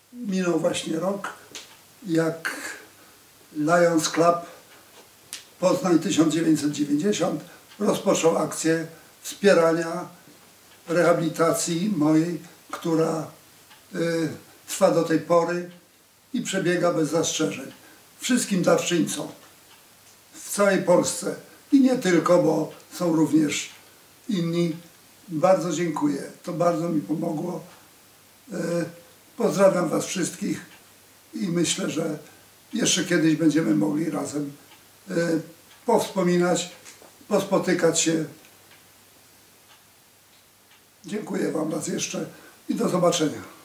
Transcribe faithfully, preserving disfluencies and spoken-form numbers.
minął właśnie rok, jak Lions Club Poznań tysiąc dziewięćset dziewięćdziesiąt rozpoczął akcję wspierania rehabilitacji mojej, która y, trwa do tej pory i przebiega bez zastrzeżeń. Wszystkim darczyńcom w całej Polsce i nie tylko, bo są również inni, bardzo dziękuję. To bardzo mi pomogło. Y, pozdrawiam Was wszystkich i myślę, że jeszcze kiedyś będziemy mogli razem y, powspominać, pospotykać się. Dziękuję Wam raz jeszcze i do zobaczenia.